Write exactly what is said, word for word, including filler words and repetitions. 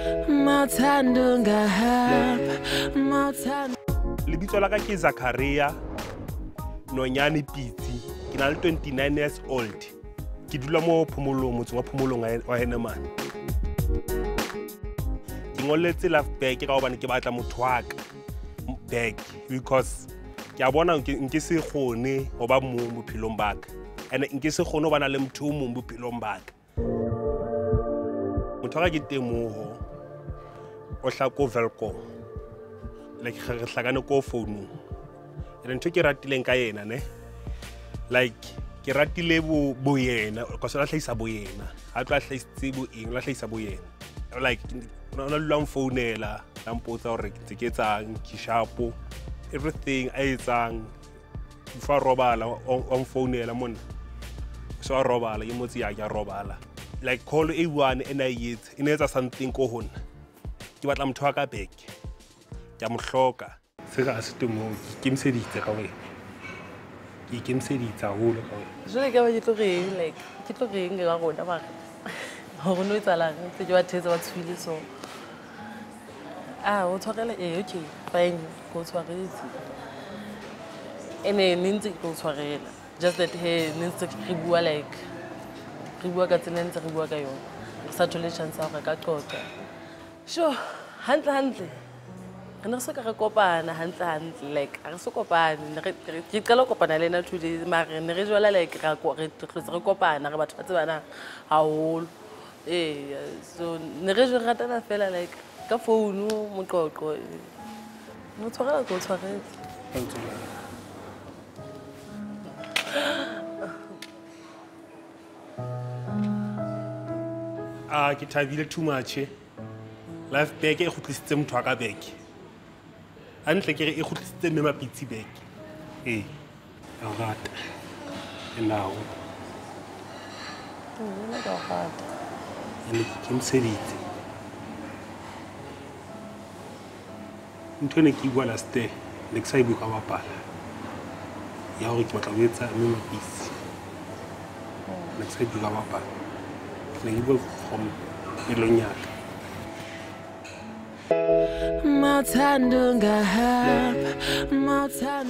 Lebitso la ka ke Zakariah nonyane Pitsi ke na le twenty-nine years old ke dula mo phomolong motseng wa phomolong wa Henemane ke ngoletse life back ka hobane ke batla motho wa ka back because ke a bona nke se kgone ho ba mo bophelong ba ka and nke se kgone ho bana le motho mo bophelong ba ka motho wa ka ke Temoho o hla ko Velkom like re hlakane ko phone and ntho ke ratileng ka yena ne like ke ratile bo bo yena ka se la hlahisa bo yena ha tla hlahisitse bo eng la hlahisa bo yena like no no long phoneela la mpotsa hore ke ke etsang ke shapo everything a etsang before robala on phoneela mona so robala ke motsi ya ke robala like call a one and I yet in etsa something ko hona ke batla motho wa ka back ke mo hloka se ga se Temoho ke mseditse ka wena ke ke mseditse haholo ka wena jwale ka ba ke tlo reng like ke tlo reng ga rona ba ho no etsalang tse ke ba thetsa ba tshwile so ah o tshwarela eh okay fine go tshwaretse ene nintse go tshwarela just that he nintse ke bua like re bua ka tsena ntse re bua ka yona sa thole chance ya ka qoqa sure hantle hantle re ne se ka re kopana hantle hantle like a re se kopane ke qala kopana le ena today mare ne re jwala like ra go re tlotse re kopana re batho ba tsebana haholo eh so ne re je ratana fela like ka phone mo qoqo mo tshwarela go tshwaretse ah ke thabile too much life back e khutlisitse motho wa ka back hantle ke re e khutlisitse mme Pitsi back eh a rata now nna ga rata ene ke mseditse ntho ne ke bua last day le ke sa ibu ka bapala ya hore ke batla ho etsa mme Pitsi le ke sa ibu ka bapala ne ke bua from pelong ya ka Mathando ngahamba mathando